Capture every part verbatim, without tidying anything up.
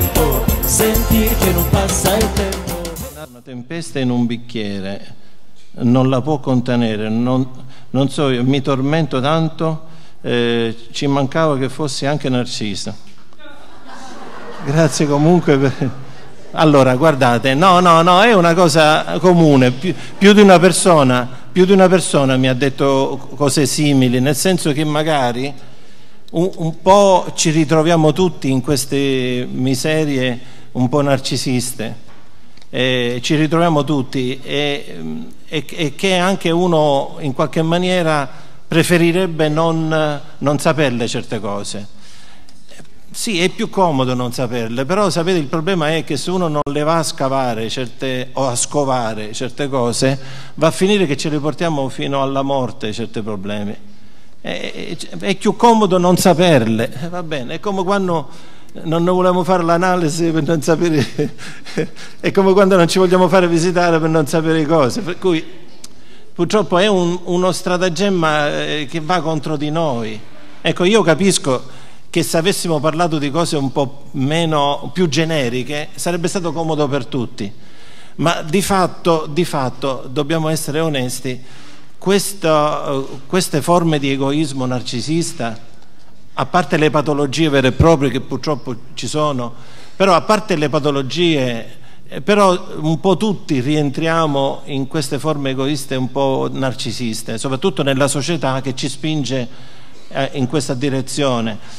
tempo, sentir che non passa il tempo. Una tempesta in un bicchiere non la può contenere, non, non so, io mi tormento tanto, eh, ci mancava che fossi anche Narcisa. Grazie comunque per... Allora, guardate, no, no, no, è una cosa comune, più, più di una persona, più di una persona mi ha detto cose simili, nel senso che magari un, un po' ci ritroviamo tutti in queste miserie un po' narcisiste, eh, ci ritroviamo tutti e, e, e che anche uno in qualche maniera preferirebbe non, non saperle certe cose. Sì, è più comodo non saperle, però sapete il problema è che se uno non le va a scavare certe, o a scovare certe cose, va a finire che ce le portiamo fino alla morte certi problemi. È, è più comodo non saperle, va bene, è come quando non volevamo fare l'analisi per non sapere, è come quando non ci vogliamo fare visitare per non sapere cose, per cui purtroppo è un, uno stratagemma che va contro di noi. Ecco, io capisco che se avessimo parlato di cose un po' meno, più generiche, sarebbe stato comodo per tutti. Ma di fatto, di fatto dobbiamo essere onesti, questo, queste forme di egoismo narcisista, a parte le patologie vere e proprie che purtroppo ci sono, però a parte le patologie, però un po' tutti rientriamo in queste forme egoiste un po' narcisiste, soprattutto nella società che ci spinge in questa direzione.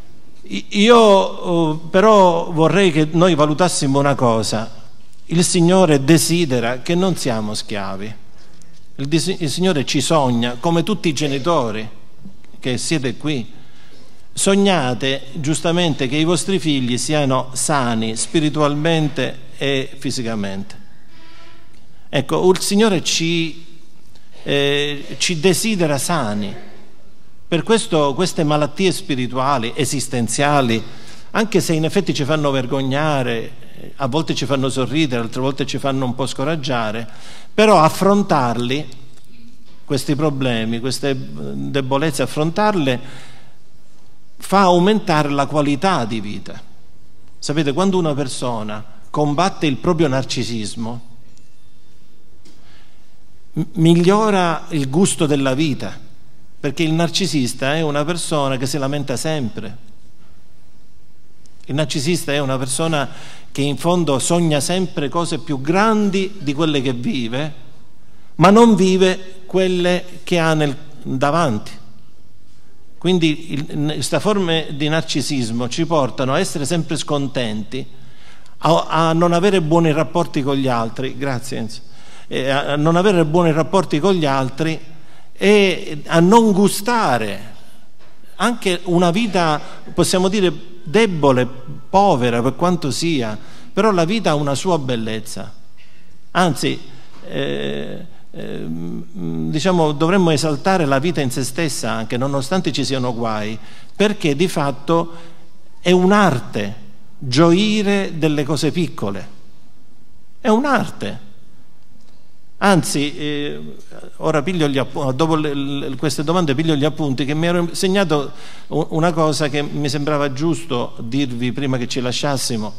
Io però vorrei che noi valutassimo una cosa: il Signore desidera che non siamo schiavi, il, il Signore ci sogna, come tutti i genitori che siete qui, sognate giustamente che i vostri figli siano sani spiritualmente e fisicamente. Ecco, il Signore ci, eh, ci desidera sani. Per questo queste malattie spirituali, esistenziali, anche se in effetti ci fanno vergognare, a volte ci fanno sorridere, altre volte ci fanno un po' scoraggiare, però affrontarli, questi problemi, queste debolezze, affrontarle fa aumentare la qualità di vita. Sapete, quando una persona combatte il proprio narcisismo, migliora il gusto della vita. Perché il narcisista è una persona che si lamenta sempre. Il narcisista è una persona che in fondo sogna sempre cose più grandi di quelle che vive, ma non vive quelle che ha nel, davanti. Quindi queste forme di narcisismo ci portano a essere sempre scontenti, a, a non avere buoni rapporti con gli altri, grazie Enzo, a non avere buoni rapporti con gli altri e a non gustare anche una vita, possiamo dire, debole, povera per quanto sia, però la vita ha una sua bellezza. Anzi, eh, eh, diciamo, dovremmo esaltare la vita in se stessa anche, nonostante ci siano guai, perché di fatto è un'arte gioire delle cose piccole. È un'arte. Anzi, eh, ora piglio gli appunti, dopo le, le, queste domande piglio gli appunti, che mi ero segnato una cosa che mi sembrava giusto dirvi prima che ci lasciassimo.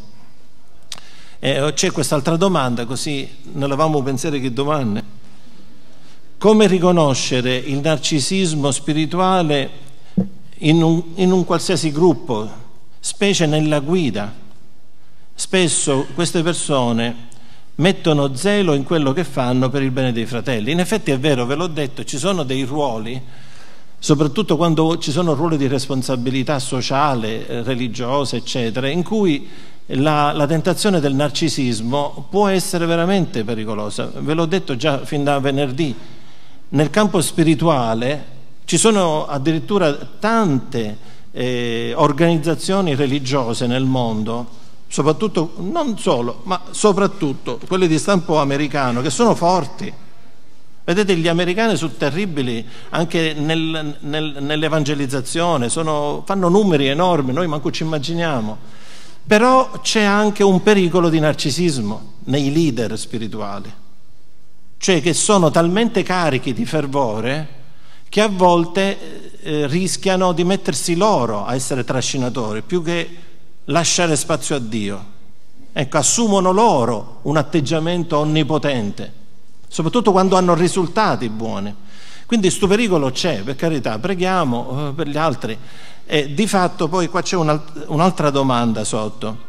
Eh, c'è quest'altra domanda, così non avevamo pensato che domande. Come riconoscere il narcisismo spirituale in un, in un qualsiasi gruppo, specie nella guida? Spesso queste persone mettono zelo in quello che fanno per il bene dei fratelli. In effetti è vero, ve l'ho detto, ci sono dei ruoli, soprattutto quando ci sono ruoli di responsabilità sociale, religiosa, eccetera, in cui la, la tentazione del narcisismo può essere veramente pericolosa. Ve l'ho detto già fin da venerdì. Nel campo spirituale ci sono addirittura tante eh, organizzazioni religiose nel mondo, soprattutto, non solo, ma soprattutto quelle di stampo americano, che sono forti. Vedete, gli americani sono terribili anche nel, nel, nell'evangelizzazione, sono, fanno numeri enormi, noi manco ci immaginiamo. Però c'è anche un pericolo di narcisismo nei leader spirituali, cioè che sono talmente carichi di fervore che a volte eh, rischiano di mettersi loro a essere trascinatori più che lasciare spazio a Dio. Ecco, assumono loro un atteggiamento onnipotente, soprattutto quando hanno risultati buoni. Quindi sto pericolo c'è, per carità, preghiamo eh, per gli altri. E di fatto poi qua c'è un'altra domanda sotto.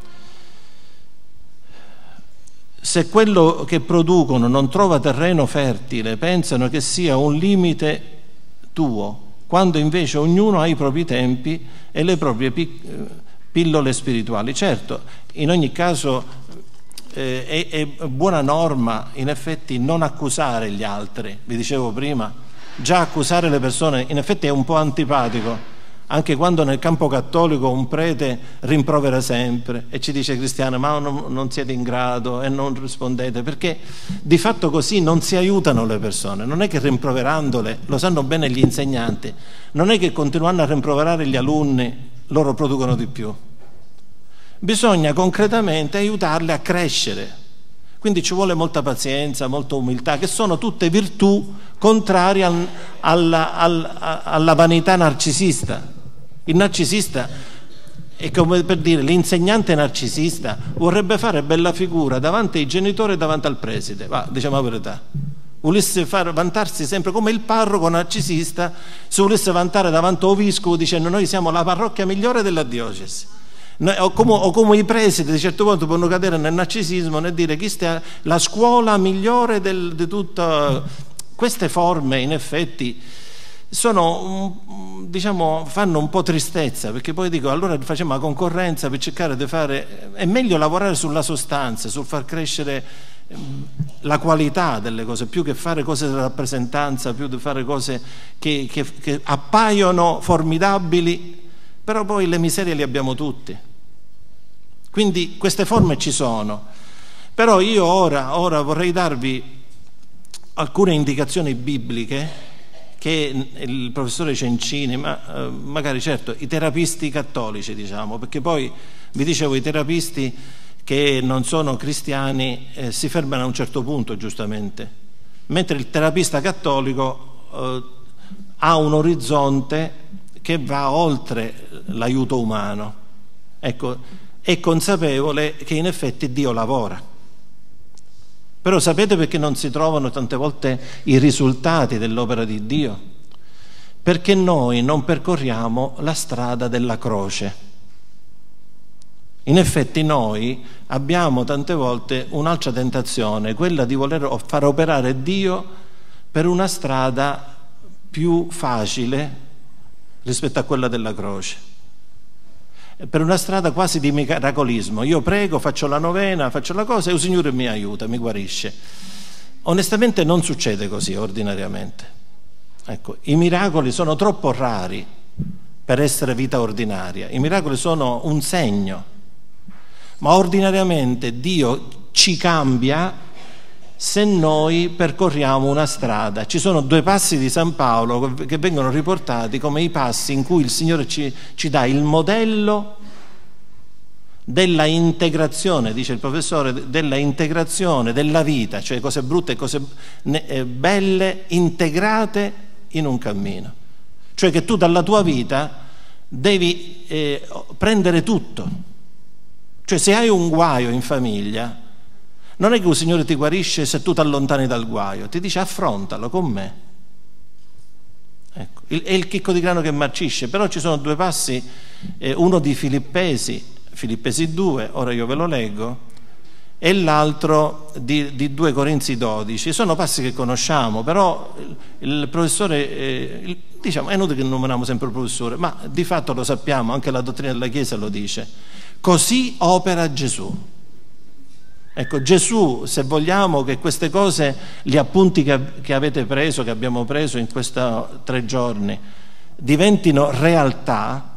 Se quello che producono non trova terreno fertile, pensano che sia un limite tuo, quando invece ognuno ha i propri tempi e le proprie pillole spirituali. Certo, in ogni caso eh, è, è buona norma in effetti non accusare gli altri, vi dicevo prima, già accusare le persone in effetti è un po' antipatico. Anche quando nel campo cattolico un prete rimprovera sempre e ci dice: cristiano, ma non, non siete in grado e non rispondete, perché di fatto così non si aiutano le persone. Non è che rimproverandole, lo sanno bene gli insegnanti, non è che continuando a rimproverare gli alunni loro producono di più. Bisogna concretamente aiutarle a crescere. Quindi ci vuole molta pazienza, molta umiltà, che sono tutte virtù contrarie al, alla, alla, alla vanità narcisista. Il narcisista è come per dire, l'insegnante narcisista vorrebbe fare bella figura davanti ai genitori e davanti al preside, va, diciamo la verità. Volesse far vantarsi sempre come il parroco narcisista, se volesse vantare davanti al vescovo dicendo: noi siamo la parrocchia migliore della diocesi. O come, o come i presidi di certo punto possono cadere nel narcisismo nel dire che questa è la scuola migliore del, di tutta. Queste forme in effetti sono, diciamo, fanno un po' tristezza, perché poi dico: allora facciamo la concorrenza per cercare di fare. È meglio lavorare sulla sostanza, sul far crescere la qualità delle cose, più che fare cose di rappresentanza, più di fare cose che, che, che appaiono formidabili, però poi le miserie le abbiamo tutti. Quindi queste forme ci sono, però io ora, ora vorrei darvi alcune indicazioni bibliche che il professore Cencini, ma eh, magari certo i terapisti cattolici, diciamo, perché poi vi dicevo i terapisti che non sono cristiani eh, si fermano a un certo punto, giustamente, mentre il terapista cattolico eh, ha un orizzonte che va oltre l'aiuto umano. Ecco, è consapevole che in effetti Dio lavora. Però sapete perché non si trovano tante volte i risultati dell'opera di Dio? Perché noi non percorriamo la strada della croce. In effetti noi abbiamo tante volte un'altra tentazione, quella di voler far operare Dio per una strada più facile rispetto a quella della croce, per una strada quasi di miracolismo. Io prego, faccio la novena, faccio la cosa e il Signore mi aiuta, mi guarisce. Onestamente non succede così ordinariamente. Ecco, i miracoli sono troppo rari per essere vita ordinaria. I miracoli sono un segno, ma ordinariamente Dio ci cambia se noi percorriamo una strada. Ci sono due passi di San Paolo che vengono riportati come i passi in cui il Signore ci, ci dà il modello della integrazione, dice il professore, della integrazione della vita, cioè cose brutte e cose belle integrate in un cammino. Cioè che tu dalla tua vita devi eh, prendere tutto. Cioè se hai un guaio in famiglia, non è che il Signore ti guarisce se tu ti allontani dal guaio, ti dice affrontalo con me. Ecco, è il chicco di grano che marcisce. Però ci sono due passi, eh, uno di Filippesi, Filippesi due, ora io ve lo leggo, e l'altro di, di due Corinzi dodici. Sono passi che conosciamo, però il, il professore, eh, il, diciamo, è inutile che nominiamo sempre il professore, ma di fatto lo sappiamo, anche la dottrina della Chiesa lo dice. Così opera Gesù. Ecco, Gesù, se vogliamo che queste cose, gli appunti che, che avete preso, che abbiamo preso in questi tre giorni, diventino realtà,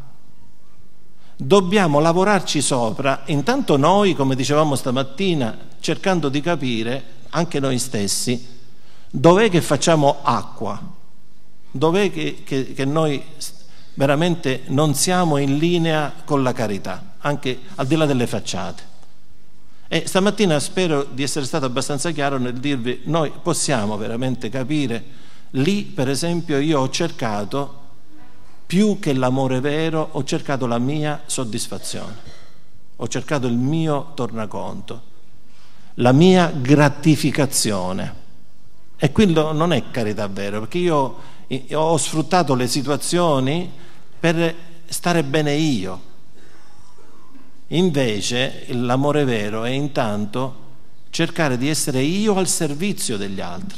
dobbiamo lavorarci sopra, intanto noi, come dicevamo stamattina, cercando di capire, anche noi stessi, dov'è che facciamo acqua, dov'è che, che, che noi veramente non siamo in linea con la carità, anche al di là delle facciate. E stamattina spero di essere stato abbastanza chiaro nel dirvi: noi possiamo veramente capire. Lì, per esempio, io ho cercato, più che l'amore vero, ho cercato la mia soddisfazione. ho cercato il mio tornaconto, la mia gratificazione. E quello non è carità vera, perché io ho sfruttato le situazioni per stare bene io. Invece l'amore vero è intanto cercare di essere io al servizio degli altri.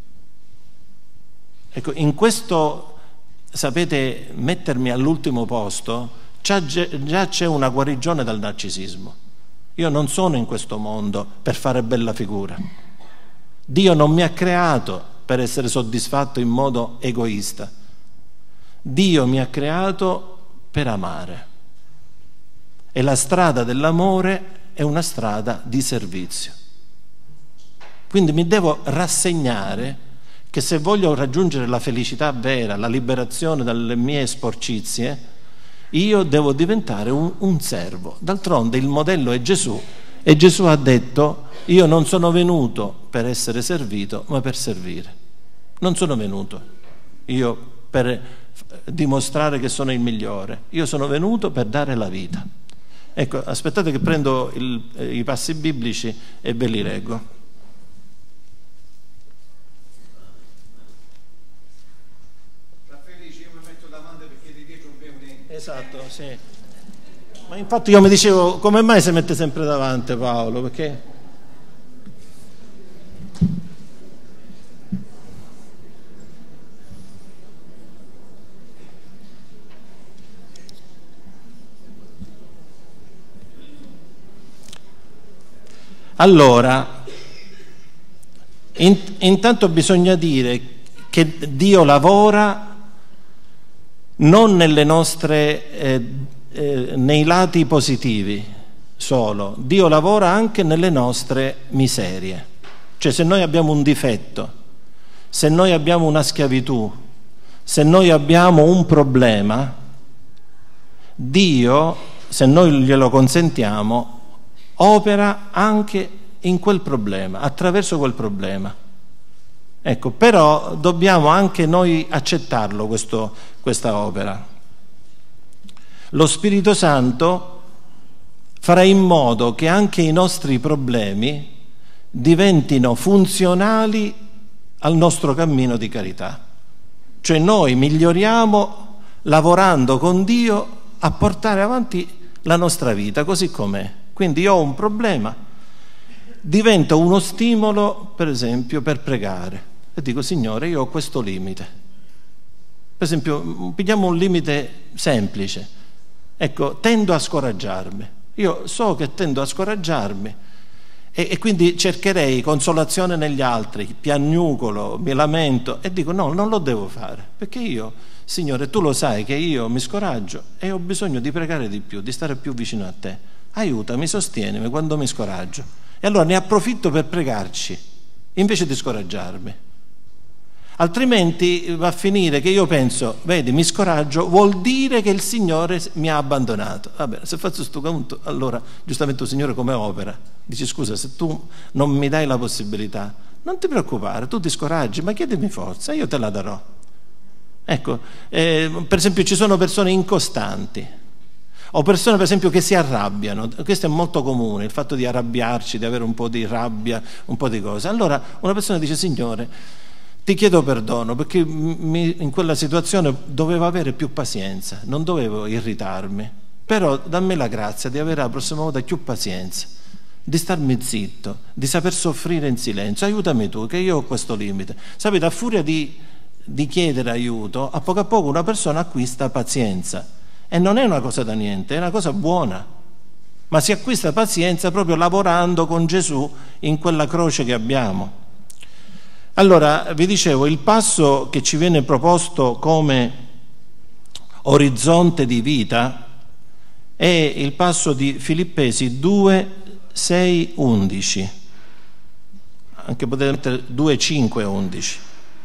Ecco, in questo, sapete, mettermi all'ultimo posto, già c'è una guarigione dal narcisismo. Io non sono in questo mondo per fare bella figura. Dio non mi ha creato per essere soddisfatto in modo egoista. Dio mi ha creato per amare. E la strada dell'amore è una strada di servizio. Quindi mi devo rassegnare che se voglio raggiungere la felicità vera, la liberazione dalle mie sporcizie, io devo diventare un, un servo. D'altronde il modello è Gesù, e Gesù ha detto: io non sono venuto per essere servito, ma per servire. Non sono venuto io per dimostrare che sono il migliore, io sono venuto per dare la vita. Ecco, aspettate che prendo il, i passi biblici e ve li leggo. Esatto, sì. Ma infatti io mi dicevo, come mai si mette sempre davanti Paolo? Perché allora, in, intanto bisogna dire che Dio lavora non nelle nostre, eh, eh, nei lati positivi solo, Dio lavora anche nelle nostre miserie. Cioè, se noi abbiamo un difetto, se noi abbiamo una schiavitù, se noi abbiamo un problema, Dio, se noi glielo consentiamo, opera anche in quel problema, attraverso quel problema. Ecco, però dobbiamo anche noi accettarlo, questo, questa opera. Lo Spirito Santo farà in modo che anche i nostri problemi diventino funzionali al nostro cammino di carità. Cioè noi miglioriamo lavorando con Dio a portare avanti la nostra vita così com'è. Quindi io ho un problema, diventa uno stimolo, per esempio, per pregare. E dico: Signore, io ho questo limite. Per esempio, pigliamo un limite semplice. Ecco, tendo a scoraggiarmi. Io so che tendo a scoraggiarmi e, e quindi cercherei consolazione negli altri, piagnucolo, mi lamento e dico: no, non lo devo fare, perché io, Signore, tu lo sai che io mi scoraggio e ho bisogno di pregare di più, di stare più vicino a te. Aiutami, sostienimi quando mi scoraggio. E allora ne approfitto per pregarci, invece di scoraggiarmi. Altrimenti va a finire che io penso: vedi, mi scoraggio, vuol dire che il Signore mi ha abbandonato. Va bene, se faccio questo conto, allora giustamente il Signore come opera? Dici: scusa, se tu non mi dai la possibilità, non ti preoccupare, tu ti scoraggi, ma chiedimi forza, io te la darò. Ecco, eh, per esempio ci sono persone incostanti, o persone per esempio che si arrabbiano. Questo è molto comune, il fatto di arrabbiarci, di avere un po' di rabbia, un po' di cose. Allora una persona dice: Signore, ti chiedo perdono perché mi, in quella situazione dovevo avere più pazienza, non dovevo irritarmi, però dammi la grazia di avere la prossima volta più pazienza, di starmi zitto, di saper soffrire in silenzio. Aiutami tu, che io ho questo limite. Sapete, a furia di, di chiedere aiuto, a poco a poco una persona acquista pazienza, e non è una cosa da niente, è una cosa buona, ma si acquista pazienza proprio lavorando con Gesù in quella croce che abbiamo. Allora, vi dicevo, il passo che ci viene proposto come orizzonte di vita è il passo di Filippesi due, sei, undici. Anche potete mettere due, cinque, undici.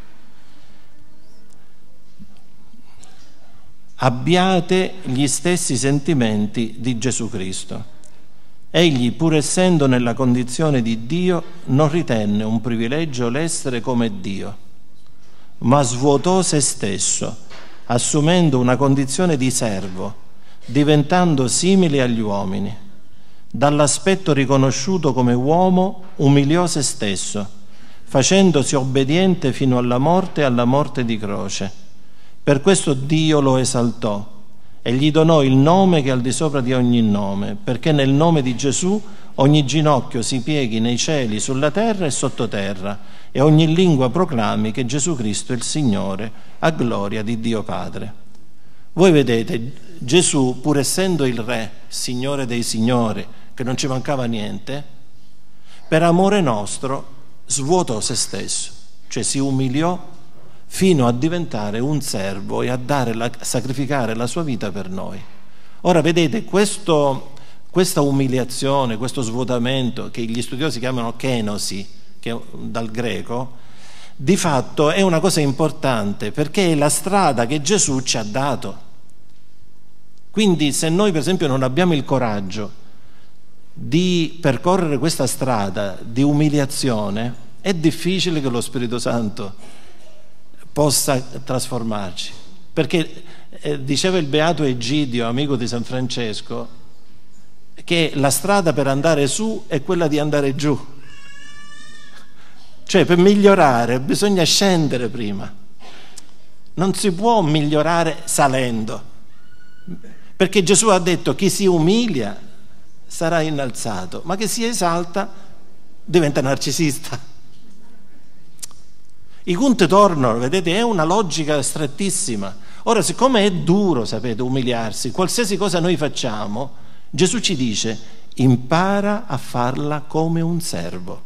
Abbiate gli stessi sentimenti di Gesù Cristo. Egli, pur essendo nella condizione di Dio, non ritenne un privilegio l'essere come Dio, ma svuotò se stesso, assumendo una condizione di servo, diventando simile agli uomini. dall'aspetto riconosciuto come uomo, umiliò se stesso, facendosi obbediente fino alla morte e alla morte di croce. Per questo Dio lo esaltò e gli donò il nome che è al di sopra di ogni nome, perché nel nome di Gesù ogni ginocchio si pieghi nei cieli, sulla terra e sottoterra, e ogni lingua proclami che Gesù Cristo è il Signore, a gloria di Dio Padre. Voi vedete, Gesù, pur essendo il Re, Signore dei Signori, che non ci mancava niente, per amore nostro svuotò se stesso, cioè si umiliò fino a diventare un servo e a, dare la, a sacrificare la sua vita per noi. Ora vedete, questo, questa umiliazione, questo svuotamento, che gli studiosi chiamano kenosi, che è dal greco, di fatto è una cosa importante, perché è la strada che Gesù ci ha dato. Quindi se noi per esempio non abbiamo il coraggio di percorrere questa strada di umiliazione, è difficile che lo Spirito Santo possa trasformarci, perché eh, diceva il beato Egidio, amico di San Francesco, che la strada per andare su è quella di andare giù, cioè per migliorare bisogna scendere prima, non si può migliorare salendo, perché Gesù ha detto chi si umilia sarà innalzato, ma che si esalta diventa narcisista. I conti tornano, vedete, è una logica strettissima. Ora, siccome è duro, sapete, umiliarsi, qualsiasi cosa noi facciamo, Gesù ci dice, impara a farla come un servo.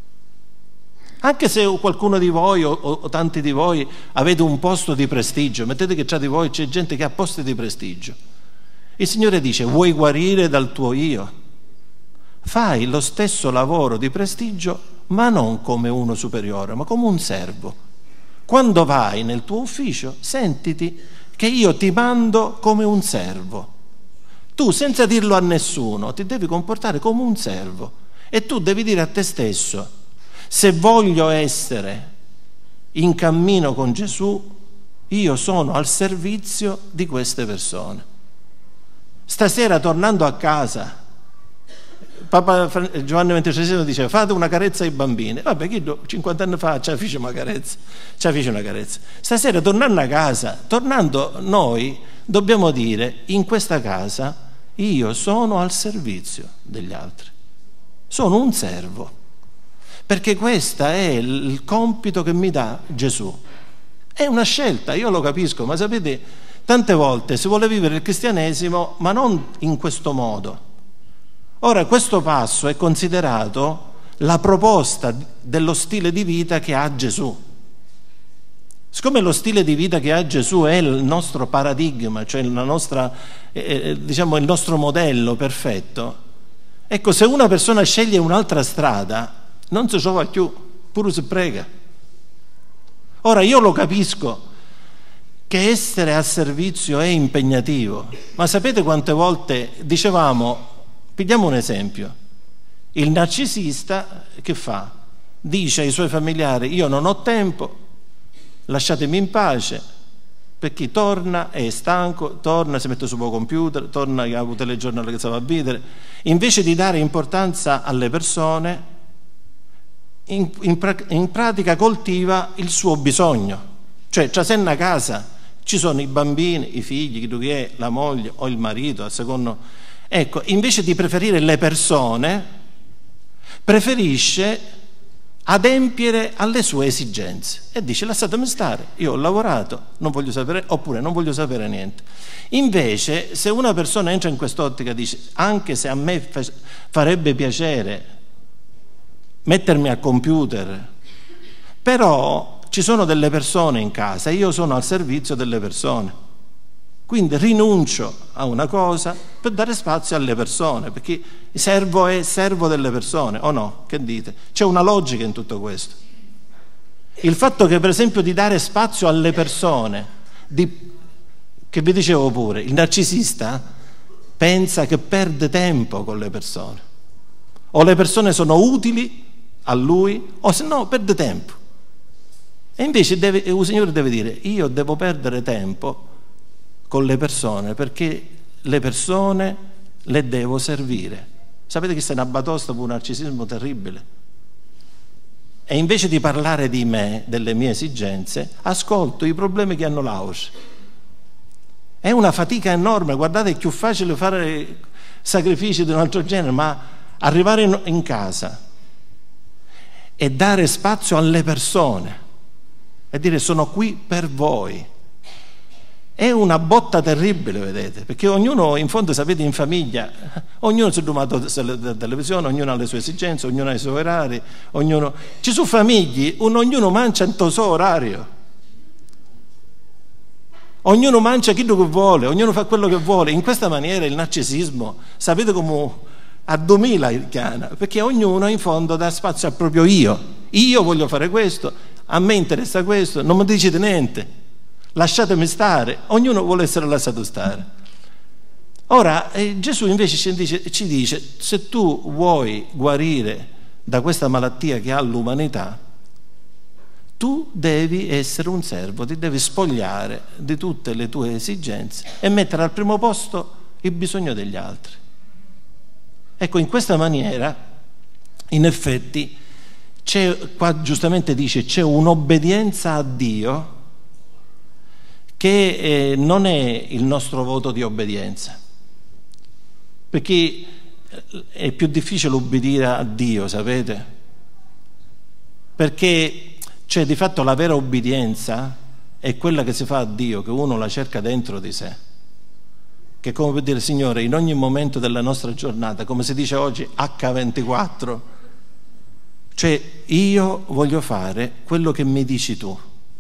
Anche se qualcuno di voi o, o tanti di voi avete un posto di prestigio, mettete che tra di voi c'è gente che ha posti di prestigio. Il Signore dice, vuoi guarire dal tuo io? Fai lo stesso lavoro di prestigio, ma non come uno superiore, ma come un servo. Quando vai nel tuo ufficio, sentiti che io ti mando come un servo. Tu, senza dirlo a nessuno, ti devi comportare come un servo. E tu devi dire a te stesso, se voglio essere in cammino con Gesù, io sono al servizio di queste persone. Stasera, tornando a casa, Papa Giovanni ventitreesimo diceva fate una carezza ai bambini. Vabbè, chi cinquanta anni fa ci fece una carezza, ci fece una carezza. Stasera, tornando a casa, tornando noi dobbiamo dire, in questa casa io sono al servizio degli altri, sono un servo, perché questo è il compito che mi dà Gesù. È una scelta, io lo capisco, ma sapete, tante volte si vuole vivere il cristianesimo ma non in questo modo. Ora, questo passo è considerato la proposta dello stile di vita che ha Gesù. Siccome lo stile di vita che ha Gesù è il nostro paradigma, cioè la nostra, eh, diciamo, il nostro modello perfetto, ecco, se una persona sceglie un'altra strada, non si trova più, pure si prega. Ora, io lo capisco che essere al servizio è impegnativo, ma sapete quante volte dicevamo, pigliamo un esempio, il narcisista che fa? Dice ai suoi familiari, io non ho tempo, lasciatemi in pace, perché torna, è stanco, torna, si mette sul suo computer, torna che ha avuto le giornate che stava a vedere, invece di dare importanza alle persone, in, in, in pratica coltiva il suo bisogno, cioè c'è sempre a casa, ci sono i bambini, i figli, chi tu che è, la moglie o il marito, a secondo. Ecco, invece di preferire le persone, preferisce adempiere alle sue esigenze e dice lasciatemi stare, io ho lavorato, non voglio sapere, oppure non voglio sapere niente. Invece, se una persona entra in quest'ottica e dice anche se a me farebbe piacere mettermi al computer, però ci sono delle persone in casa e io sono al servizio delle persone. Quindi rinuncio a una cosa per dare spazio alle persone, perché servo è servo delle persone, o no? Che dite? C'è una logica in tutto questo. Il fatto che per esempio di dare spazio alle persone, di, che vi dicevo pure, il narcisista pensa che perde tempo con le persone, o le persone sono utili a lui, o se no perde tempo. E invece deve, il Signore deve dire, io devo perdere tempo con le persone perché le persone le devo servire, Sapete che sei una batosta per un narcisismo terribile. E invece di parlare di me, delle mie esigenze, ascolto i problemi che hanno l'auge. È una fatica enorme, guardate, è più facile fare sacrifici di un altro genere, ma arrivare in, in casa e dare spazio alle persone e dire sono qui per voi. È una botta terribile, vedete, perché ognuno, in fondo, sapete, in famiglia, ognuno si è domato della televisione, ognuno ha le sue esigenze, ognuno ha i suoi orari, ognuno... Ci sono famiglie, un, ognuno mangia il suo orario. Ognuno mangia quello che vuole, ognuno fa quello che vuole. In questa maniera il narcisismo, sapete come addomila il cane, perché ognuno in fondo dà spazio al proprio io. Io voglio fare questo, a me interessa questo, non mi dicete niente. Lasciatemi stare, ognuno vuole essere lasciato stare. Ora, eh, Gesù invece ci dice, ci dice, se tu vuoi guarire da questa malattia che ha l'umanità, tu devi essere un servo, ti devi spogliare di tutte le tue esigenze e mettere al primo posto il bisogno degli altri. Ecco, in questa maniera, in effetti, c'è, qua giustamente dice, c'è un'obbedienza a Dio che eh, non è il nostro voto di obbedienza, perché è più difficile obbedire a Dio, sapete? Perché cioè di fatto la vera obbedienza è quella che si fa a Dio, che uno la cerca dentro di sé, che è come per dire Signore, in ogni momento della nostra giornata, come si dice oggi acca ventiquattro, cioè io voglio fare quello che mi dici tu.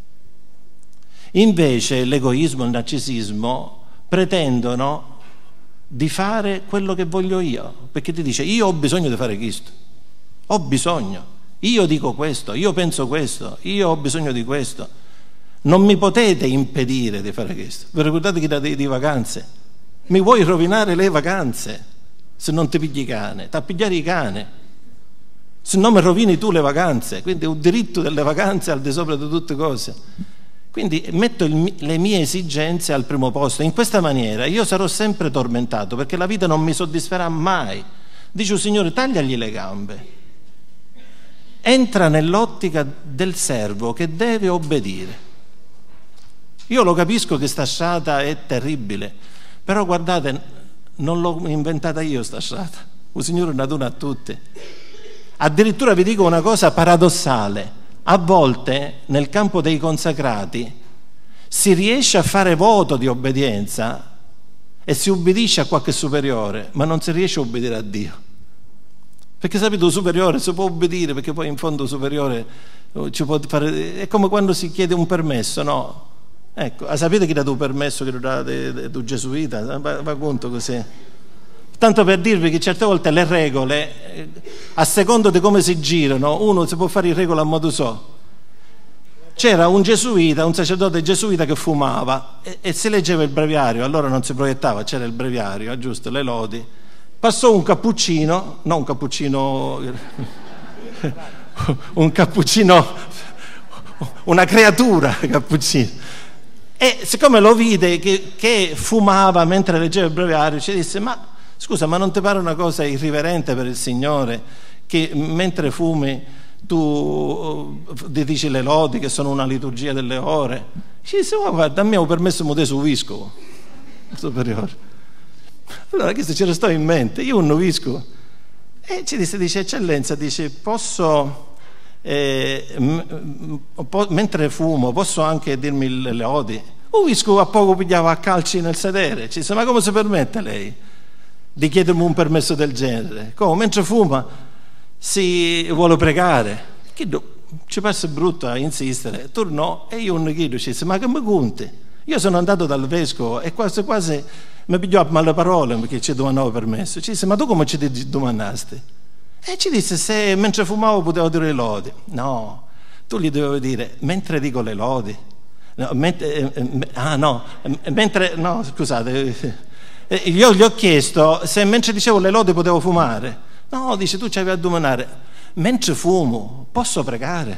Invece l'egoismo e il narcisismo pretendono di fare quello che voglio io, perché ti dice io ho bisogno di fare questo, ho bisogno, io dico questo, io penso questo, io ho bisogno di questo, non mi potete impedire di fare questo. Vi ricordate che date di vacanze? Mi vuoi rovinare le vacanze se non ti pigli cane, ti pigliare i cane, se no mi rovini tu le vacanze, quindi è un diritto delle vacanze al di sopra di tutte cose. Quindi metto il, le mie esigenze al primo posto. In questa maniera io sarò sempre tormentato, perché la vita non mi soddisferà mai. Dice il Signore, tagliagli le gambe. Entra nell'ottica del servo che deve obbedire. Io lo capisco che sta sciata è terribile, però guardate, non l'ho inventata io sta sciata. Il Signore ne dona a tutti. Addirittura vi dico una cosa paradossale. A volte nel campo dei consacrati si riesce a fare voto di obbedienza e si ubbidisce a qualche superiore, ma non si riesce a obbedire a Dio. Perché sapete, il superiore si può obbedire, perché poi in fondo il superiore ci può fare... È come quando si chiede un permesso, no? Ecco, sapete chi dà un permesso che lo dà tu gesuita? Va, va conto così. Tanto per dirvi che certe volte le regole, a secondo di come si girano, uno si può fare in regola a modo suo. C'era un gesuita, un sacerdote gesuita che fumava e, e si leggeva il breviario, allora non si proiettava, c'era il breviario, giusto, le lodi. Passò un cappuccino, no un cappuccino, un cappuccino, una creatura cappuccino. E siccome lo vide che, che fumava mentre leggeva il breviario, ci disse, ma... Scusa, ma non ti pare una cosa irriverente per il Signore che mentre fumi tu ti dici le lodi che sono una liturgia delle ore? Ci disse, oh, guarda, a me ho permesso di mudare su vescovo superiore. Allora questo ci restò in mente, io un vescovo. E ci disse, dice, eccellenza, dice, posso, eh, m- po- mentre fumo, posso anche dirmi le lodi? Un vescovo a poco pigliava a calci nel sedere, ci disse, ma come si permette lei di chiedermi un permesso del genere? Come? Mentre fuma si vuole pregare. Ci passa brutto a insistere, tornò e io non chiedo, ci disse, ma che mi conti? Io sono andato dal vescovo e quasi quasi mi pigliò a male parole perché ci domandavo permesso. Ci disse, ma tu come ci domandasti? E ci disse, se mentre fumavo potevo dire le lodi. No, tu gli dovevi dire, mentre dico le lodi. No, mentre, eh, eh, ah no, mentre, no scusate... Io gli ho chiesto se mentre dicevo le lodi potevo fumare. No, dice, tu ci avevi a domanare, mentre fumo posso pregare?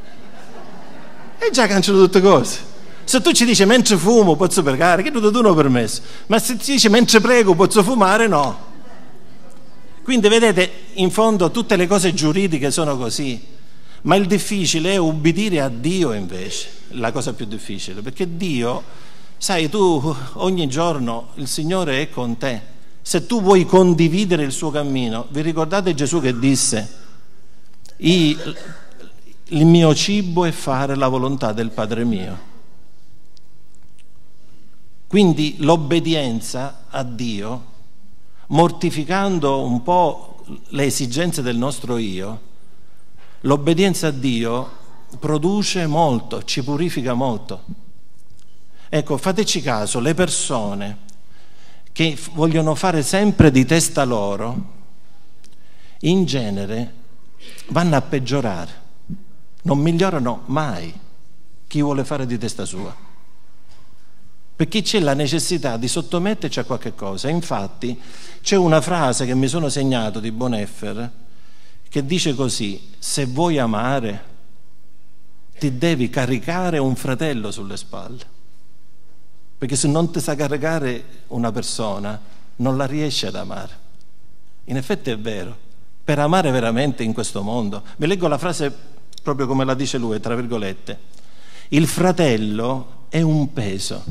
E già cancello tutte cose. Se tu ci dici mentre fumo posso pregare, che tu non ho permesso, ma se ti dici mentre prego posso fumare, no. Quindi vedete, in fondo tutte le cose giuridiche sono così, ma il difficile è ubbidire a Dio invece, la cosa più difficile, perché Dio, sai, tu ogni giorno il Signore è con te. Se tu vuoi condividere il suo cammino, vi ricordate Gesù che disse: il mio cibo è fare la volontà del Padre mio. Quindi l'obbedienza a Dio, mortificando un po' le esigenze del nostro io, l'obbedienza a Dio produce molto, ci purifica molto. Ecco, fateci caso, le persone che vogliono fare sempre di testa loro, in genere vanno a peggiorare, non migliorano mai chi vuole fare di testa sua, perché c'è la necessità di sottometterci a qualche cosa. Infatti c'è una frase che mi sono segnato di Bonhoeffer che dice così: se vuoi amare ti devi caricare un fratello sulle spalle, perché se non ti sa caricare una persona non la riesci ad amare. In effetti è vero, per amare veramente in questo mondo. Vi leggo la frase proprio come la dice lui, tra virgolette: il fratello è un peso.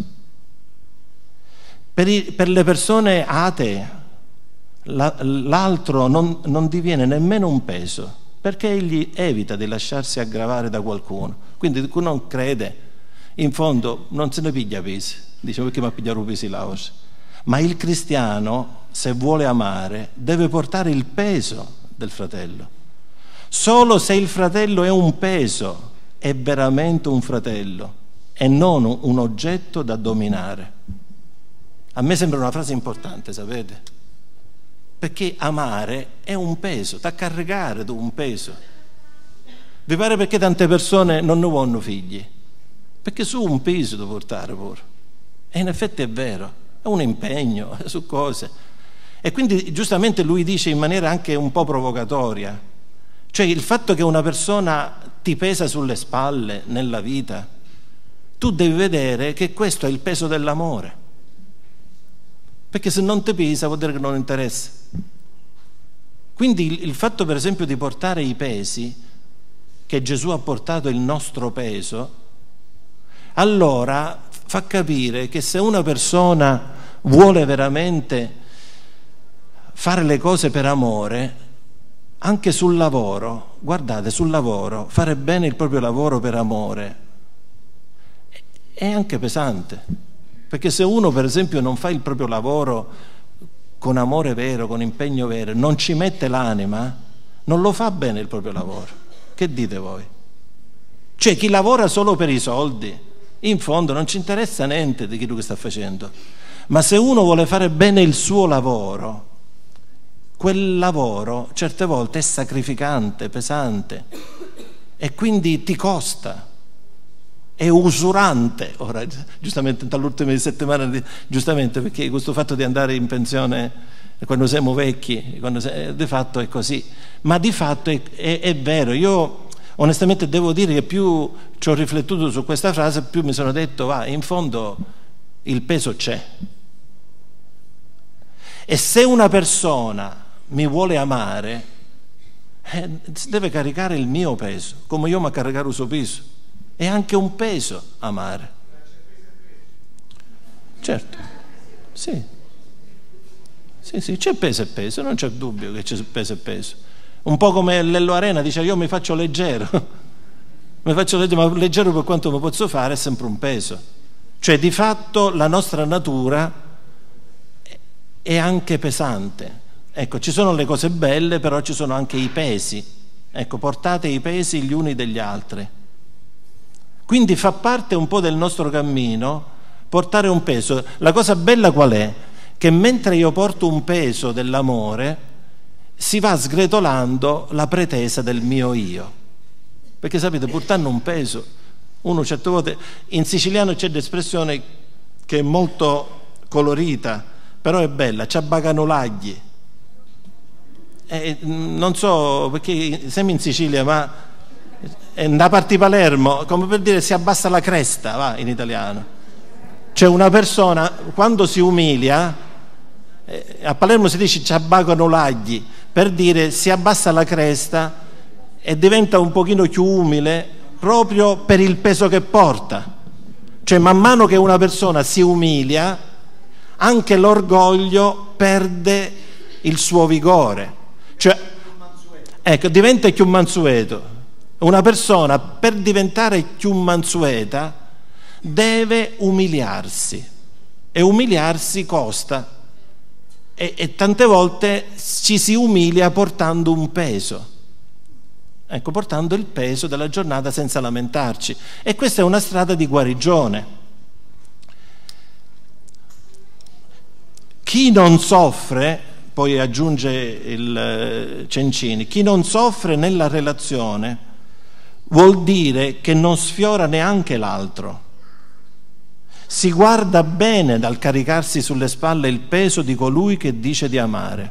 Per, i, per le persone atee la, l'altro non, non diviene nemmeno un peso, perché egli evita di lasciarsi aggravare da qualcuno. Quindi chi non crede, in fondo non se ne piglia pesi, dice: perché mi ha pigliato pesi là oggi? Ma il cristiano, se vuole amare, deve portare il peso del fratello. Solo se il fratello è un peso, è veramente un fratello e non un oggetto da dominare. A me sembra una frase importante, sapete? Perché amare è un peso, da caricare tu un peso. Vi pare perché tante persone non ne vogliono figli? Perché su un peso da portare pure. E in effetti è vero, è un impegno su cose. E quindi giustamente lui dice in maniera anche un po' provocatoria, cioè il fatto che una persona ti pesa sulle spalle nella vita, tu devi vedere che questo è il peso dell'amore. Perché se non ti pesa vuol dire che non interessa. Quindi il, il fatto per esempio di portare i pesi, che Gesù ha portato il nostro peso, allora fa capire che se una persona vuole veramente fare le cose per amore, anche sul lavoro, guardate, sul lavoro, fare bene il proprio lavoro per amore è anche pesante. Perché se uno per esempio non fa il proprio lavoro con amore vero, con impegno vero, non ci mette l'anima, non lo fa bene il proprio lavoro. Che dite voi? Cioè chi lavora solo per i soldi, in fondo non ci interessa niente di quello che sta facendo. Ma se uno vuole fare bene il suo lavoro, quel lavoro certe volte è sacrificante, pesante e quindi ti costa. È usurante. Ora, giustamente dall'ultima settimana, giustamente perché questo fatto di andare in pensione quando siamo vecchi, quando sei, di fatto è così, ma di fatto è, è, è vero. Io onestamente devo dire che più ci ho riflettuto su questa frase, più mi sono detto: va, in fondo il peso c'è. E se una persona mi vuole amare, eh, deve caricare il mio peso, come io mi ho caricato il suo peso. È anche un peso amare. Certo, sì. Sì, sì, c'è peso e peso, non c'è dubbio che c'è peso e peso. Un po' come Lello Arena dice: io mi faccio leggero. mi faccio leggero, ma leggero per quanto mi posso fare è sempre un peso. Cioè di fatto la nostra natura è anche pesante. Ecco, ci sono le cose belle, però ci sono anche i pesi. Ecco, portate i pesi gli uni degli altri. Quindi fa parte un po' del nostro cammino portare un peso. La cosa bella qual è? Che mentre io porto un peso dell'amore si va sgretolando la pretesa del mio io. Perché sapete, portando un peso, uno certe volte, in siciliano c'è l'espressione che è molto colorita, però è bella, ciabbacanolagli. E non so perché siamo in Sicilia, ma da parte di Palermo, come per dire, si abbassa la cresta, va, in italiano. Cioè una persona quando si umilia, eh, a Palermo si dice ciabbacanolagli, per dire si abbassa la cresta e diventa un pochino più umile proprio per il peso che porta. Cioè man mano che una persona si umilia, anche l'orgoglio perde il suo vigore. Cioè, ecco, diventa più mansueto. Una persona per diventare più mansueta deve umiliarsi, e umiliarsi costa, e, e tante volte ci si umilia portando un peso, ecco, portando il peso della giornata senza lamentarci, e questa è una strada di guarigione. Chi non soffre, poi aggiunge il Cencini, chi non soffre nella relazione vuol dire che non sfiora neanche l'altro. Si guarda bene dal caricarsi sulle spalle il peso di colui che dice di amare.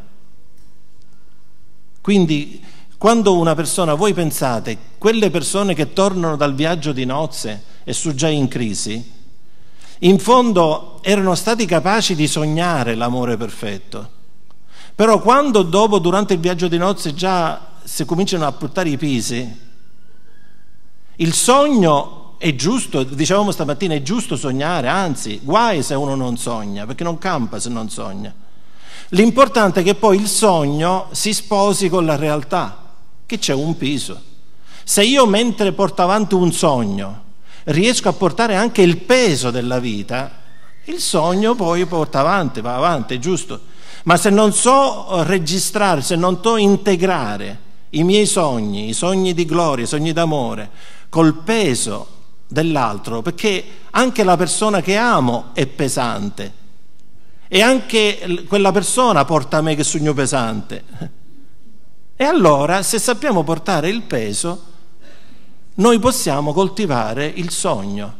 Quindi, quando una persona, voi pensate, quelle persone che tornano dal viaggio di nozze e su già in crisi, in fondo erano stati capaci di sognare l'amore perfetto. Però quando dopo, durante il viaggio di nozze, già si cominciano a portare i pisi, il sogno è giusto, dicevamo stamattina, è giusto sognare, anzi, guai se uno non sogna, perché non campa se non sogna. L'importante è che poi il sogno si sposi con la realtà, che c'è un piso. Se io, mentre porto avanti un sogno, riesco a portare anche il peso della vita, il sogno poi porta avanti, va avanti, è giusto. Ma se non so registrare, se non so integrare i miei sogni, i sogni di gloria, i sogni d'amore, col peso dell'altro, perché anche la persona che amo è pesante e anche quella persona porta a me che sogno pesante, e allora se sappiamo portare il peso noi possiamo coltivare il sogno.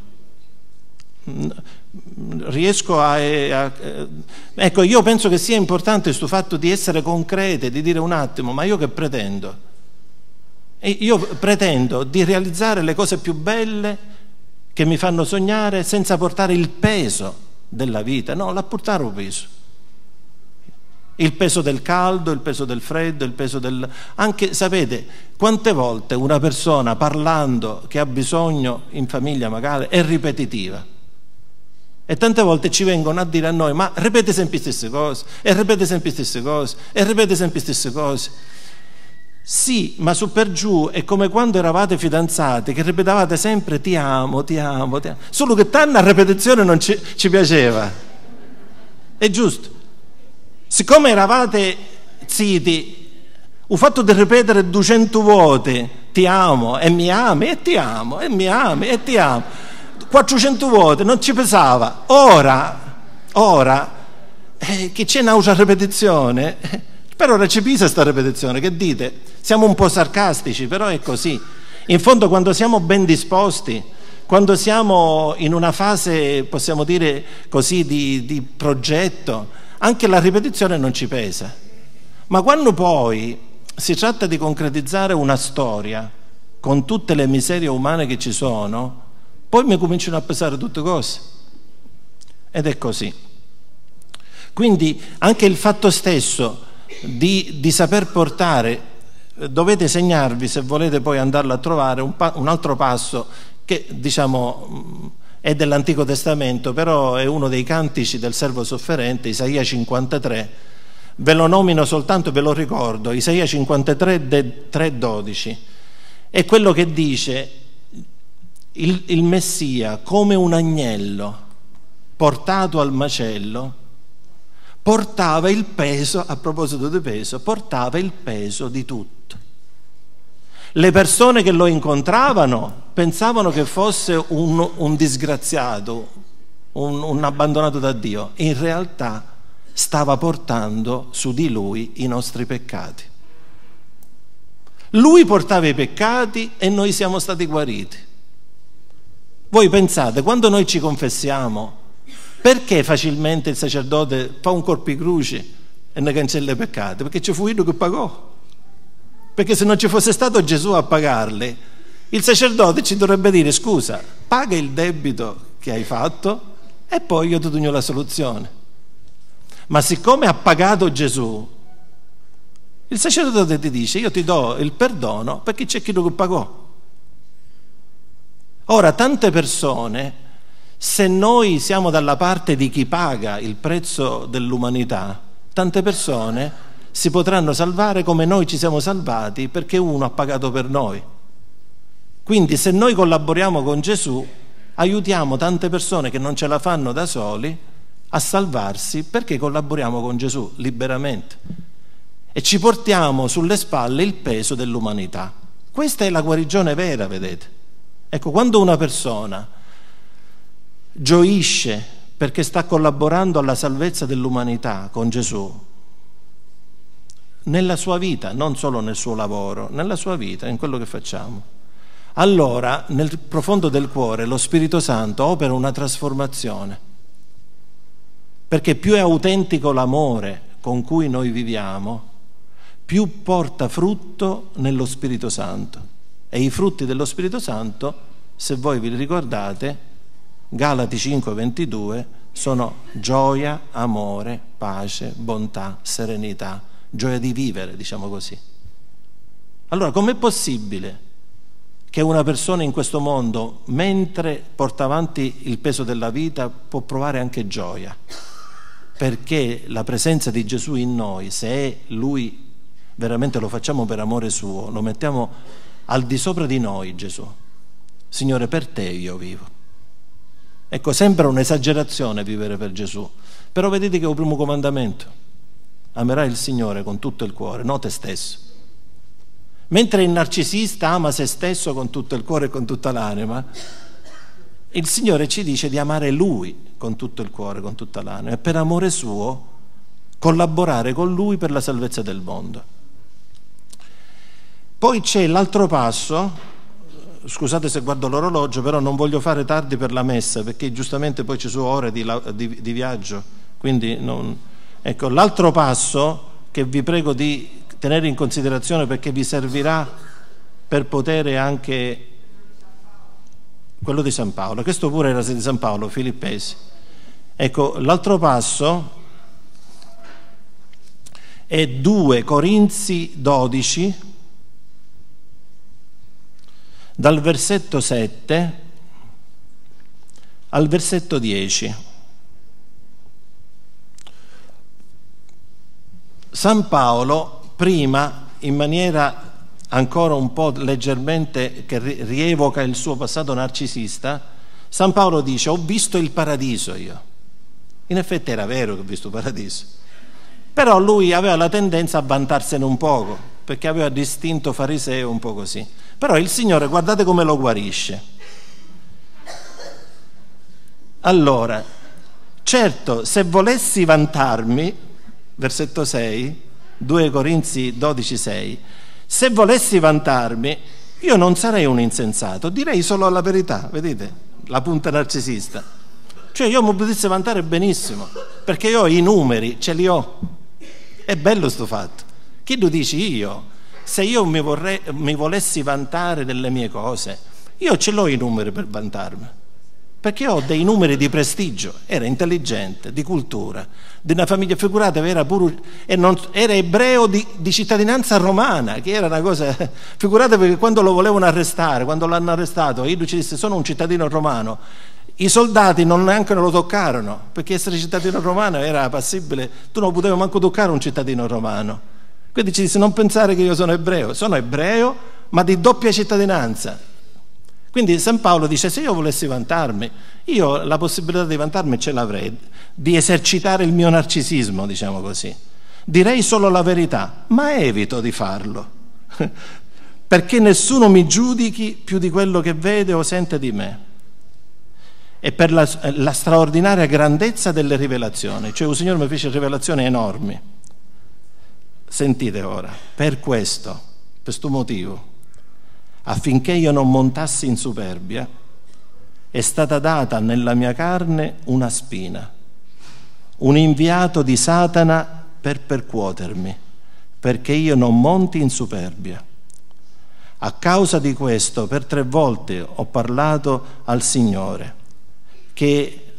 Riesco a, a ecco, io penso che sia importante questo fatto di essere concrete, di dire un attimo, ma io che pretendo? E io pretendo di realizzare le cose più belle che mi fanno sognare senza portare il peso della vita, no, la portare un peso. Il peso del caldo, il peso del freddo, il peso del... Anche, sapete, quante volte una persona parlando che ha bisogno in famiglia magari è ripetitiva. E tante volte ci vengono a dire a noi, ma ripete sempre le stesse cose, e ripete sempre le stesse cose, e ripete sempre le stesse cose. Sì, ma su per giù è come quando eravate fidanzati, che ripetavate sempre ti amo, ti amo, ti amo. Solo che tanto a ripetizione non ci, ci piaceva. È giusto. Siccome eravate ziti, il fatto di ripetere duecento volte ti amo, e mi ami, e ti amo, e mi ami, e ti amo, quattrocento volte non ci pesava. Ora, ora, eh, che c'è un'altra ripetizione, eh, però recepite sta ripetizione, che dite? Siamo un po' sarcastici, però è così. In fondo, quando siamo ben disposti, quando siamo in una fase, possiamo dire così, di, di progetto, anche la ripetizione non ci pesa. Ma quando poi si tratta di concretizzare una storia con tutte le miserie umane che ci sono, poi mi cominciano a pesare tutte cose. Ed è così. Quindi anche il fatto stesso di, di saper portare, dovete segnarvi, se volete poi andarlo a trovare, un, pa- un altro passo che diciamo è dell'Antico Testamento, però è uno dei cantici del servo sofferente, Isaia cinquantatré. Ve lo nomino soltanto, ve lo ricordo, Isaia cinquantatré, tre dodici. È quello che dice il, il Messia, come un agnello portato al macello, portava il peso, a proposito di peso, portava il peso di tutto. Le persone che lo incontravano pensavano che fosse un, un disgraziato, un, un abbandonato da Dio. In realtà stava portando su di lui i nostri peccati. Lui portava i peccati e noi siamo stati guariti. Voi pensate, quando noi ci confessiamo, perché facilmente il sacerdote fa un corpicruce e ne cancella i peccati? Perché ci fu uno che pagò. Perché se non ci fosse stato Gesù a pagarli, il sacerdote ci dovrebbe dire: scusa, paga il debito che hai fatto e poi io ti do la soluzione. Ma siccome ha pagato Gesù, Il sacerdote ti dice: io ti do il perdono perché c'è chi lo pagò. Ora, tante persone, se noi siamo dalla parte di chi paga il prezzo dell'umanità, tante persone si potranno salvare come noi ci siamo salvati perché uno ha pagato per noi. Quindi se noi collaboriamo con Gesù, aiutiamo tante persone che non ce la fanno da soli a salvarsi perché collaboriamo con Gesù liberamente e ci portiamo sulle spalle il peso dell'umanità. Questa è la guarigione vera, vedete? Ecco, quando una persona gioisce perché sta collaborando alla salvezza dell'umanità con Gesù, nella sua vita, non solo nel suo lavoro, nella sua vita, in quello che facciamo, allora nel profondo del cuore lo Spirito Santo opera una trasformazione, perché più è autentico l'amore con cui noi viviamo, più porta frutto nello Spirito Santo. E i frutti dello Spirito Santo, se voi vi ricordate, Galati cinque ventidue, sono gioia, amore, pace, bontà, serenità, gioia di vivere, diciamo così. Allora, com'è possibile che una persona in questo mondo, mentre porta avanti il peso della vita, può provare anche gioia? Perché la presenza di Gesù in noi, se è Lui, veramente lo facciamo per amore suo, lo mettiamo al di sopra di noi, Gesù. Signore, per te io vivo. Ecco, sembra un'esagerazione vivere per Gesù, però vedete che è un primo comandamento: amerai il Signore con tutto il cuore, non te stesso. Mentre il narcisista ama se stesso con tutto il cuore e con tutta l'anima, il Signore ci dice di amare Lui con tutto il cuore, con tutta l'anima, e per amore suo collaborare con Lui per la salvezza del mondo. Poi c'è l'altro passo, scusate se guardo l'orologio, però non voglio fare tardi per la messa, perché giustamente poi ci sono ore di, di, di viaggio, quindi non... Ecco, l'altro passo che vi prego di tenere in considerazione, perché vi servirà per poter anche quello di San Paolo, questo pure era di San Paolo, Filippesi. Ecco, l'altro passo è due Corinzi dodici, dal versetto sette al versetto dieci. San Paolo, prima, in maniera ancora un po' leggermente che rievoca il suo passato narcisista, San Paolo dice: ho visto il paradiso io. In effetti era vero che ho visto il paradiso, però lui aveva la tendenza a vantarsene un poco, perché aveva distinto fariseo un po' così. Però il Signore, guardate come lo guarisce. Allora, certo, se volessi vantarmi, versetto sei, due Corinzi dodici sei, se volessi vantarmi, io non sarei un insensato, direi solo la verità, vedete? La punta narcisista. Cioè io mi potessi vantare benissimo, perché io i numeri ce li ho. È bello sto fatto. Chi lo dici io? Se io mi, vorrei, mi volessi vantare delle mie cose, io ce l'ho i numeri per vantarmi, perché ho dei numeri di prestigio, era intelligente, di cultura, di una famiglia, figurate, era, pure, e non, era ebreo di, di cittadinanza romana, che era una cosa, figurate, perché quando lo volevano arrestare, quando l'hanno arrestato, io ci disse: sono un cittadino romano. I soldati non neanche lo toccarono, perché essere cittadino romano era passibile, tu non potevi manco toccare un cittadino romano. Quindi ci disse: non pensare che io sono ebreo, sono ebreo ma di doppia cittadinanza. Quindi San Paolo dice: se io volessi vantarmi, io la possibilità di vantarmi ce l'avrei, di esercitare il mio narcisismo, diciamo così. Direi solo la verità, ma evito di farlo, perché nessuno mi giudichi più di quello che vede o sente di me. E per la, la straordinaria grandezza delle rivelazioni, cioè il Signore mi fece rivelazioni enormi. Sentite ora, per questo, per questo motivo, affinché io non montassi in superbia, è stata data nella mia carne una spina, un inviato di Satana per percuotermi, perché io non monti in superbia. A causa di questo, per tre volte ho parlato al Signore che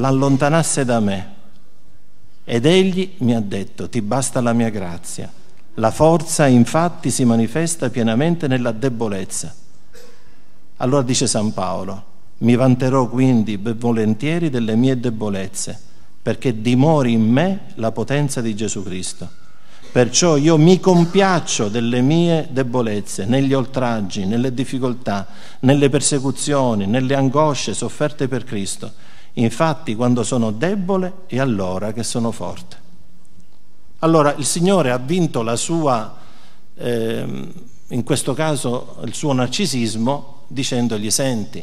l'allontanasse da me, ed egli mi ha detto: ti basta la mia grazia, La forza infatti si manifesta pienamente nella debolezza. Allora dice San Paolo: mi vanterò quindi volentieri delle mie debolezze, perché dimori in me la potenza di Gesù Cristo. Perciò io mi compiaccio delle mie debolezze, negli oltraggi, nelle difficoltà, nelle persecuzioni, nelle angosce sofferte per Cristo. Infatti, quando sono debole, è allora che sono forte. Allora, il Signore ha vinto la sua, eh, in questo caso, il suo narcisismo, dicendogli: senti,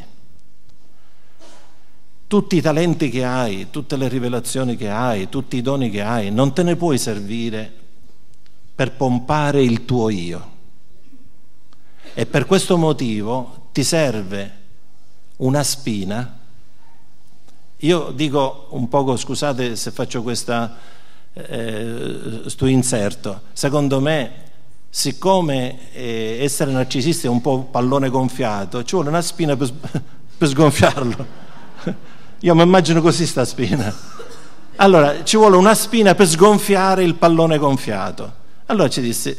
tutti i talenti che hai, tutte le rivelazioni che hai, tutti i doni che hai, non te ne puoi servire per pompare il tuo io. E per questo motivo ti serve una spina. Io dico un poco, scusate se faccio questa, eh, sto inserto, secondo me, siccome eh, essere narcisista è un po' pallone gonfiato, ci vuole una spina per, per sgonfiarlo. Io mi immagino così sta spina. Allora, ci vuole una spina per sgonfiare il pallone gonfiato. Allora ci disse: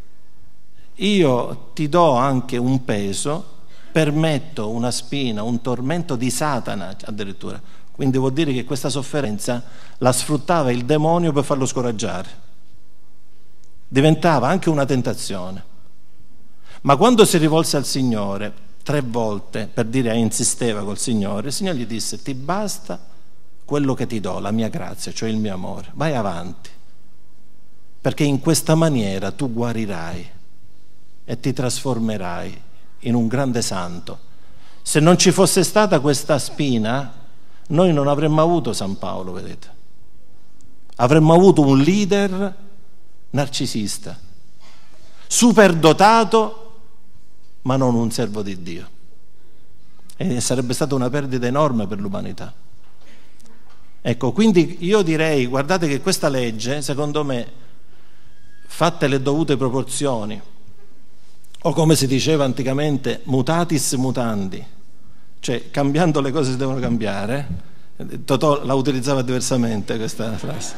io ti do anche un peso, permetto una spina, un tormento di Satana addirittura. Quindi vuol dire che questa sofferenza la sfruttava il demonio per farlo scoraggiare. Diventava anche una tentazione. Ma quando si rivolse al Signore tre volte, per dire insisteva col Signore, il Signore gli disse: ti basta quello che ti do, la mia grazia, cioè il mio amore, vai avanti, perché in questa maniera tu guarirai e ti trasformerai in un grande santo. Se non ci fosse stata questa spina, noi non avremmo avuto San Paolo, vedete? Avremmo avuto un leader narcisista, superdotato, ma non un servo di Dio. E sarebbe stata una perdita enorme per l'umanità. Ecco, quindi io direi, guardate che questa legge, secondo me, fatte le dovute proporzioni, o come si diceva anticamente, mutatis mutandi, cioè cambiando le cose si devono cambiare. Totò la utilizzava diversamente questa frase.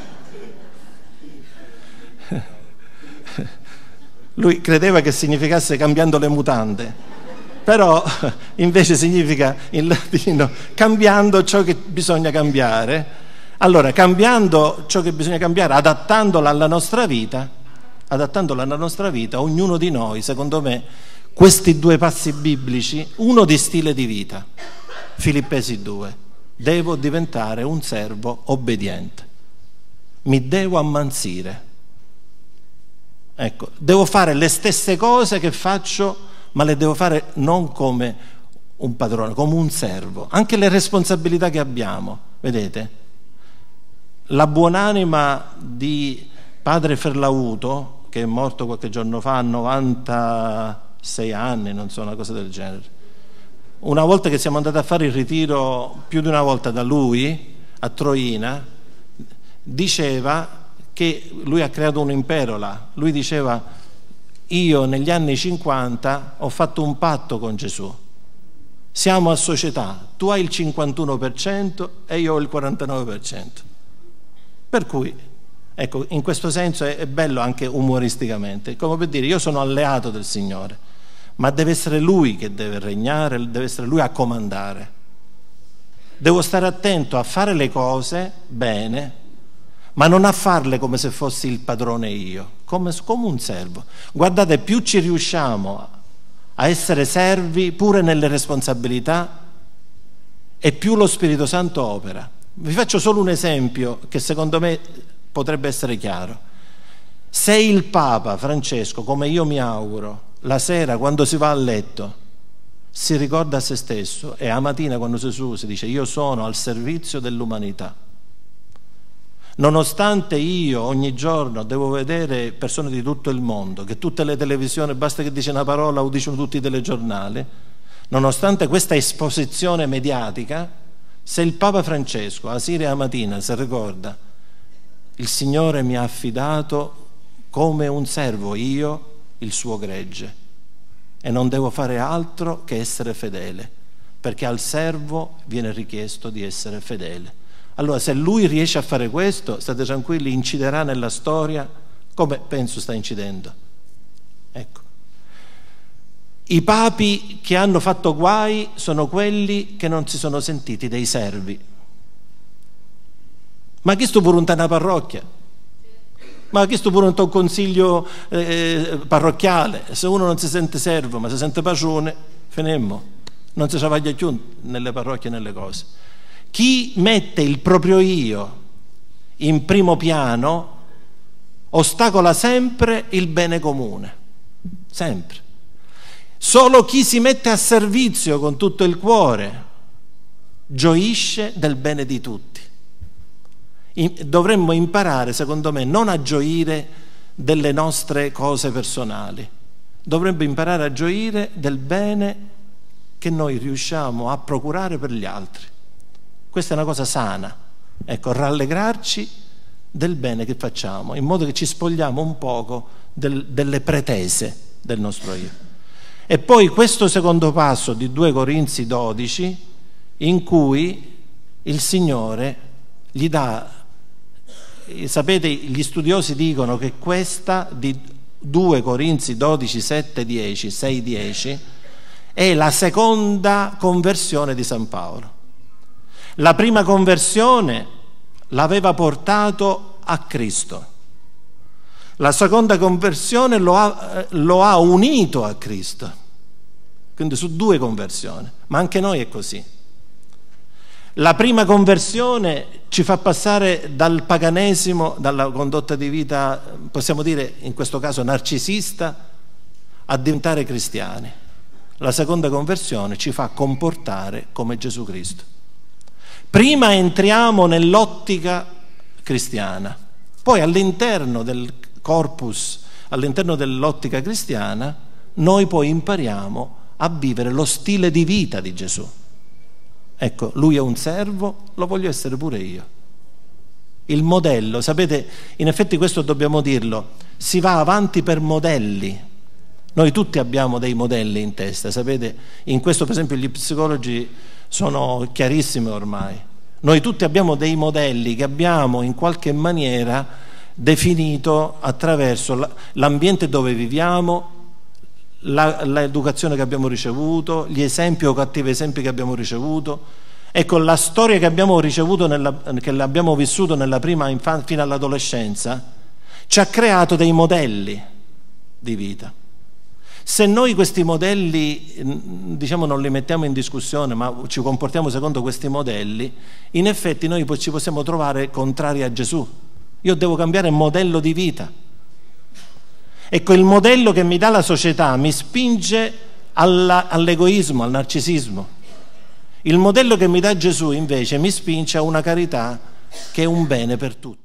Lui credeva che significasse cambiando le mutande, però invece significa in latino cambiando ciò che bisogna cambiare. Allora, cambiando ciò che bisogna cambiare, adattandola alla nostra vita, adattandola alla nostra vita, ognuno di noi, secondo me, questi due passi biblici, uno di stile di vita, Filippesi due, devo diventare un servo obbediente, mi devo ammansire. Ecco, devo fare le stesse cose che faccio, ma le devo fare non come un padrone, come un servo. Anche le responsabilità che abbiamo, vedete? La buonanima di padre Ferlauto, che è morto qualche giorno fa, a novantasei anni, non so, una cosa del genere. Una volta che siamo andati a fare il ritiro, più di una volta da lui, a Troina, diceva che lui ha creato un impero là. Lui diceva: io negli anni cinquanta ho fatto un patto con Gesù, siamo a società, tu hai il cinquantuno per cento e io ho il quarantanove per cento. Per cui, ecco, in questo senso è, è bello anche umoristicamente, come per dire: io sono alleato del Signore, ma deve essere Lui che deve regnare, deve essere Lui a comandare. Devo stare attento a fare le cose bene, ma non a farle come se fossi il padrone io, come, come un servo. Guardate, più ci riusciamo a essere servi pure nelle responsabilità, e più lo Spirito Santo opera. Vi faccio solo un esempio che secondo me potrebbe essere chiaro. Se il Papa Francesco, come io mi auguro, la sera quando si va a letto si ricorda a se stesso, e a mattina quando si su si dice: io sono al servizio dell'umanità, nonostante io ogni giorno devo vedere persone di tutto il mondo, che tutte le televisioni, basta che dice una parola o dicono tutti i telegiornali, nonostante questa esposizione mediatica, se il Papa Francesco a sera e a mattina si ricorda: il Signore mi ha affidato come un servo io il suo gregge, e non devo fare altro che essere fedele, perché al servo viene richiesto di essere fedele. Allora, se lui riesce a fare questo, state tranquilli, inciderà nella storia come penso sta incidendo. Ecco. I papi che hanno fatto guai sono quelli che non si sono sentiti dei servi. Ma chi sto pure in una parrocchia? Ma chi sto pure in un consiglio eh, parrocchiale? Se uno non si sente servo, ma si sente padrone, finemmo. Non si travaglia più nelle parrocchie e nelle cose. Chi mette il proprio io in primo piano ostacola sempre il bene comune. Sempre. Solo chi si mette a servizio con tutto il cuore gioisce del bene di tutti. Dovremmo imparare, secondo me, non a gioire delle nostre cose personali, dovremmo imparare a gioire del bene che noi riusciamo a procurare per gli altri. Questa è una cosa sana, ecco, rallegrarci del bene che facciamo, in modo che ci spogliamo un poco del, delle pretese del nostro io. E poi questo secondo passo di due Corinzi dodici, in cui il Signore gli dà, sapete, gli studiosi dicono che questa di due Corinzi dodici, sette, dieci, sei, dieci è la seconda conversione di San Paolo. La prima conversione l'aveva portato a Cristo, la seconda conversione lo ha, lo ha unito a Cristo, quindi su due conversioni, ma anche noi è così. La prima conversione ci fa passare dal paganesimo, dalla condotta di vita, possiamo dire in questo caso narcisista, a diventare cristiani. La seconda conversione ci fa comportare come Gesù Cristo. Prima entriamo nell'ottica cristiana, poi all'interno del corpus, all'interno dell'ottica cristiana, noi poi impariamo a vivere lo stile di vita di Gesù. Ecco, lui è un servo, lo voglio essere pure io. Il modello, sapete, in effetti questo dobbiamo dirlo, si va avanti per modelli. Noi tutti abbiamo dei modelli in testa, sapete, in questo per esempio gli psicologi sono chiarissimi ormai. Noi tutti abbiamo dei modelli che abbiamo in qualche maniera definito attraverso l'ambiente dove viviamo, l'educazione che abbiamo ricevuto, gli esempi o cattivi esempi che abbiamo ricevuto. Ecco, la storia che abbiamo ricevuto, nella, che abbiamo vissuto nella prima infanzia fino all'adolescenza, ci ha creato dei modelli di vita. Se noi questi modelli, diciamo, non li mettiamo in discussione, ma ci comportiamo secondo questi modelli, in effetti noi poi ci possiamo trovare contrari a Gesù. Io devo cambiare modello di vita. Ecco, il modello che mi dà la società mi spinge alla, all'egoismo, al narcisismo. Il modello che mi dà Gesù invece mi spinge a una carità che è un bene per tutti.